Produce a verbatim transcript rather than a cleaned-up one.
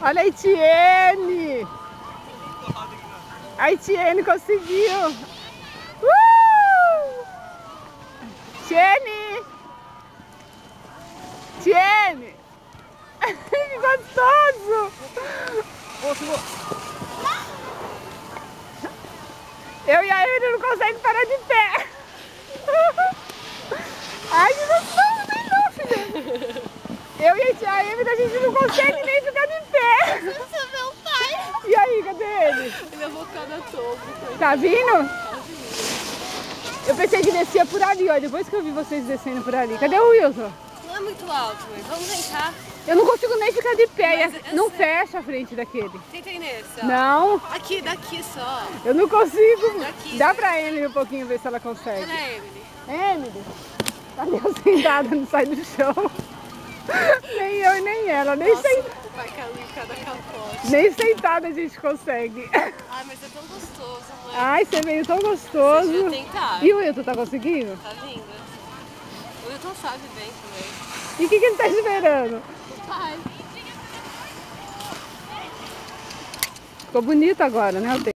Olha a Etienne! A Etienne conseguiu! Uh! Etienne! Etienne! Que gostoso! Eu e a Emily não conseguem parar de pé! Ai, que gostoso, nem não, filha! Eu e a Emily, a gente não consegue nem ficar de pé! Você é meu pai! E aí, cadê ele? Ele avocado a topo. Tá vindo? Tá vindo. Eu pensei que descia por ali, ó. Depois que eu vi vocês descendo por ali. Cadê o Wilson? Não é muito alto, mas vamos tentar. Eu não consigo nem ficar de pé. Mas e não essa- fecha a frente daquele. Tenta aí nesse, ó. Não, Aqui, daqui só. eu não consigo. Daqui. Dá pra Emily um pouquinho ver se ela consegue. Cadê a Emily? Emily, cadê eu sentada? Não sai do chão. Nem eu e nem ela. Nem, Nossa, sen... o pai caiu em cada capote. nem sentada a gente consegue. Ai, mas é tão gostoso, mãe. Ai, você veio tão Deixa gostoso. eu tentar. E o Wilton tá conseguindo? Tá vindo. O Wilton sabe bem também. E o que, que ele tá esperando? O pai. Ficou bonito agora, né? O tempo.